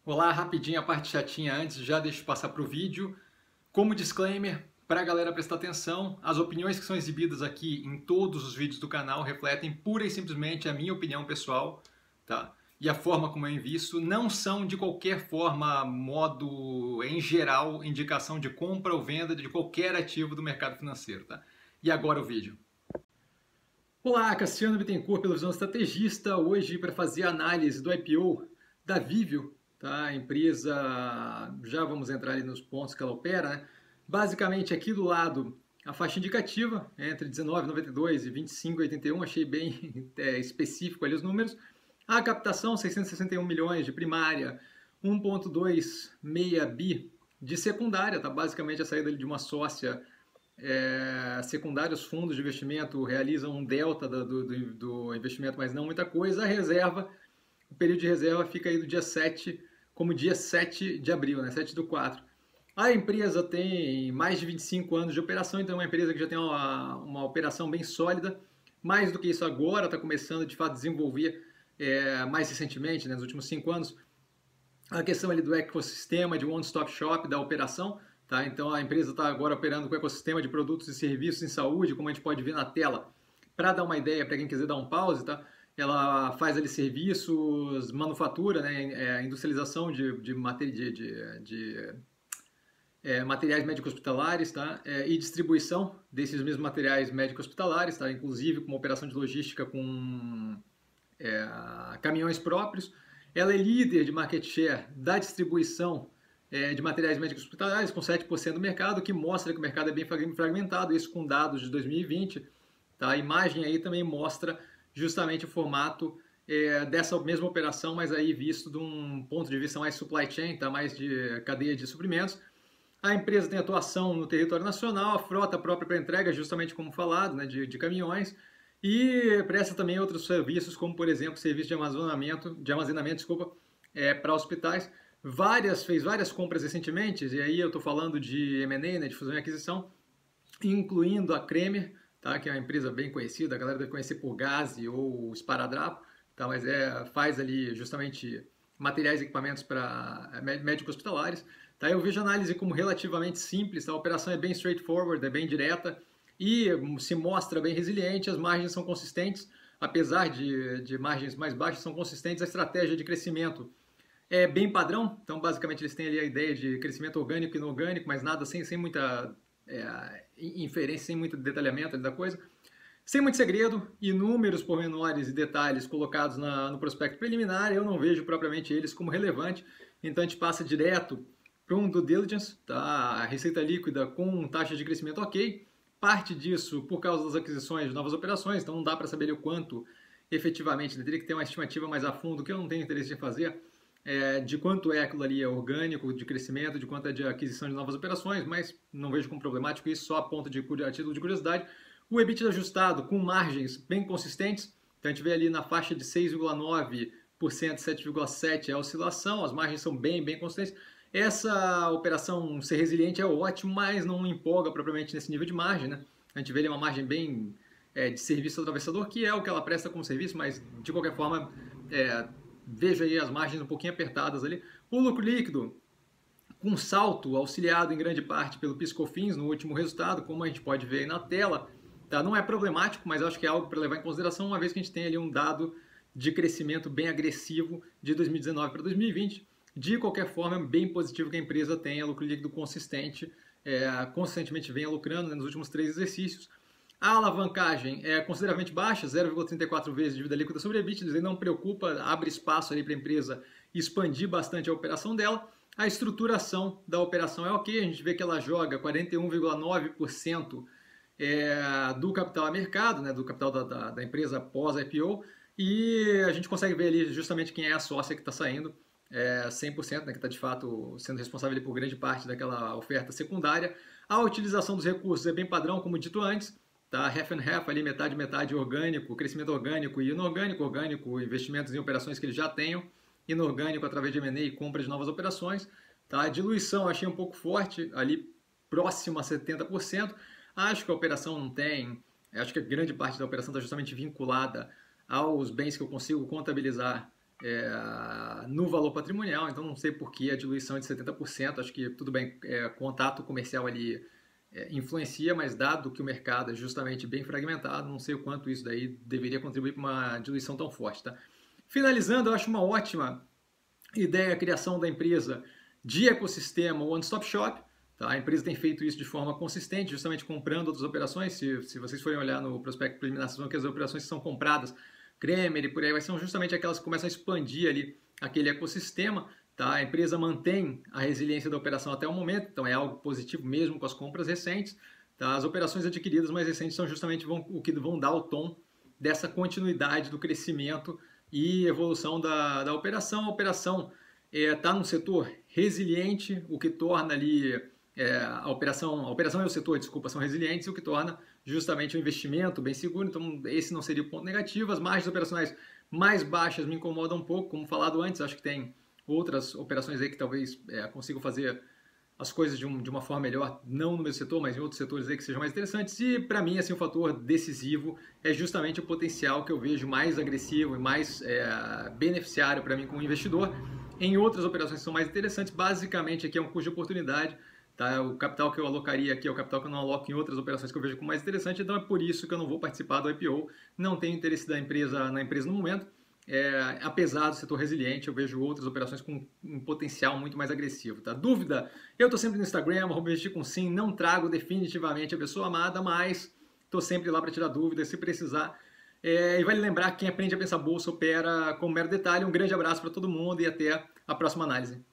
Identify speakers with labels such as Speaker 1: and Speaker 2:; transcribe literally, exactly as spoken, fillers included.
Speaker 1: Olá, rapidinho a parte chatinha antes, já deixo eu passar para o vídeo. Como disclaimer, para a galera prestar atenção, as opiniões que são exibidas aqui em todos os vídeos do canal refletem pura e simplesmente a minha opinião pessoal, tá? E a forma como eu invisto não são de qualquer forma, modo, em geral, indicação de compra ou venda de qualquer ativo do mercado financeiro, tá? E agora o vídeo. Olá, Cassiano Bittencourt, pela Visão Estrategista, hoje para fazer a análise do I P O da Viveo, tá? A empresa, já vamos entrar ali nos pontos que ela opera, né? Basicamente aqui do lado a faixa indicativa entre dezenove vírgula noventa e dois e vinte e cinco vírgula oitenta e um, achei bem é, específico ali os números. A captação, seiscentos e sessenta e um milhões de primária, um vírgula vinte e seis bi de secundária, tá? Basicamente a saída de uma sócia. É, secundários fundos de investimento realizam um delta do, do, do investimento, mas não muita coisa. A reserva, o período de reserva fica aí do dia sete, como dia sete de abril, né? sete do quatro. A empresa tem mais de vinte e cinco anos de operação, então é uma empresa que já tem uma, uma operação bem sólida. Mais do que isso agora, está começando de fato a desenvolver é, mais recentemente, né, nos últimos cinco anos, a questão ali do ecossistema, de one-stop shop da operação. Tá? Então a empresa está agora operando com o ecossistema de produtos e serviços em saúde, como a gente pode ver na tela. Para dar uma ideia, para quem quiser dar um pause, tá? Ela faz ali serviços, manufatura, né? É, industrialização de, de, de, de, de é, materiais médico-hospitalares, tá? É, e distribuição desses mesmos materiais médico-hospitalares, tá? Inclusive com uma operação de logística com é, caminhões próprios. Ela é líder de market share da distribuição de materiais médicos hospitalares, com sete por cento do mercado, que mostra que o mercado é bem fragmentado, isso com dados de dois mil e vinte. Tá? A imagem aí também mostra justamente o formato é, dessa mesma operação, mas aí visto de um ponto de vista mais supply chain, tá? Mais de cadeia de suprimentos. A empresa tem atuação no território nacional, a frota própria para entrega, justamente como falado, né? de, de caminhões, e presta também outros serviços, como por exemplo, serviço de armazenamento, de armazenamento desculpa, é, para hospitais. Várias, fez várias compras recentemente, e aí eu estou falando de M and A, né, de fusão e aquisição, incluindo a Cremer, tá, que é uma empresa bem conhecida, a galera deve conhecer por Gaze ou Esparadrapo, tá, mas é, faz ali justamente materiais e equipamentos para médicos hospitalares. Tá, eu vejo a análise como relativamente simples, tá, a operação é bem straightforward, é bem direta e se mostra bem resiliente, as margens são consistentes, apesar de, de margens mais baixas, são consistentes, a estratégia de crescimento é bem padrão, então basicamente eles têm ali a ideia de crescimento orgânico e inorgânico, mas nada sem, sem muita é, inferência, sem muito detalhamento da coisa. Sem muito segredo, inúmeros pormenores e detalhes colocados na, no prospecto preliminar, eu não vejo propriamente eles como relevante, então a gente passa direto para um due diligence, tá? A receita líquida com taxa de crescimento ok, parte disso por causa das aquisições de novas operações, então não dá para saber o quanto efetivamente, né? Teria que ter uma estimativa mais a fundo, que eu não tenho interesse em fazer, É, de quanto é aquilo ali é orgânico, de crescimento, de quanto é de aquisição de novas operações, mas não vejo como problemático isso, só a ponto de a título de curiosidade. O EBITDA ajustado com margens bem consistentes, então a gente vê ali na faixa de seis vírgula nove por cento, sete vírgula sete por cento é a oscilação, as margens são bem, bem consistentes. Essa operação ser resiliente é ótimo, mas não empolga propriamente nesse nível de margem, né? A gente vê ali uma margem bem é, de serviço atravessador, que é o que ela presta como serviço, mas de qualquer forma é, vejo aí as margens um pouquinho apertadas ali. O lucro líquido, com salto, auxiliado em grande parte pelo PIS/COFINS no último resultado, como a gente pode ver aí na tela, tá? Não é problemático, mas acho que é algo para levar em consideração, uma vez que a gente tem ali um dado de crescimento bem agressivo de dois mil e dezenove para dois mil e vinte. De qualquer forma, é bem positivo que a empresa tenha lucro líquido consistente, é, consistentemente venha lucrando, né, nos últimos três exercícios. A alavancagem é consideravelmente baixa, zero vírgula trinta e quatro vezes dívida líquida sobre EBITDA, ele não preocupa, abre espaço ali para a empresa expandir bastante a operação dela. A estruturação da operação é ok, a gente vê que ela joga quarenta e um vírgula nove por cento é, do capital a mercado, né, do capital da, da, da empresa pós-I P O, e a gente consegue ver ali justamente quem é a sócia que está saindo, é, cem por cento, né, que está de fato sendo responsável por grande parte daquela oferta secundária. A utilização dos recursos é bem padrão, como dito antes, tá? Half and half ali, metade, metade orgânico, crescimento orgânico e inorgânico, orgânico, investimentos em operações que eles já tenham, inorgânico através de M and A e compra de novas operações, tá? A diluição eu achei um pouco forte, ali próximo a setenta por cento, acho que a operação não tem, acho que a grande parte da operação está justamente vinculada aos bens que eu consigo contabilizar é, no valor patrimonial, então não sei por que a diluição é de setenta por cento, acho que tudo bem, é, contato comercial ali é, influencia, mas dado que o mercado é justamente bem fragmentado, não sei o quanto isso daí deveria contribuir para uma diluição tão forte. Tá? Finalizando, eu acho uma ótima ideia a criação da empresa de ecossistema One Stop Shop. Tá? A empresa tem feito isso de forma consistente, justamente comprando outras operações. Se, se vocês forem olhar no prospecto preliminar, vocês vão ver que as operações que são compradas, Cremer e por aí vai, são justamente aquelas que começam a expandir ali aquele ecossistema. Tá? A empresa mantém a resiliência da operação até o momento, então é algo positivo mesmo com as compras recentes. Tá? As operações adquiridas mais recentes são justamente vão, o que vão dar o tom dessa continuidade do crescimento e evolução da, da operação. A operação está é, num setor resiliente, o que torna ali é, a operação, a operação e o setor, desculpa, são resilientes, o que torna justamente o investimento bem seguro. Então esse não seria o ponto negativo. As margens operacionais mais baixas me incomodam um pouco, como falado antes, acho que tem outras operações aí que talvez é, consigam fazer as coisas de, um, de uma forma melhor, não no mesmo setor, mas em outros setores aí que sejam mais interessantes. E para mim, assim, o fator decisivo é justamente o potencial que eu vejo mais agressivo e mais é, beneficiário para mim como investidor em outras operações que são mais interessantes. Basicamente aqui é um custo de oportunidade. Tá? O capital que eu alocaria aqui é o capital que eu não aloco em outras operações que eu vejo como mais interessante, então é por isso que eu não vou participar do I P O, não tenho interesse da empresa, na empresa no momento. É, apesar do setor resiliente, eu vejo outras operações com um potencial muito mais agressivo. Tá? Dúvida? Eu estou sempre no Instagram, arroba investir com sim, não trago definitivamente a pessoa amada, mas estou sempre lá para tirar dúvidas se precisar. É, e vale lembrar que quem aprende a pensar bolsa opera com mero detalhe. Um grande abraço para todo mundo e até a próxima análise.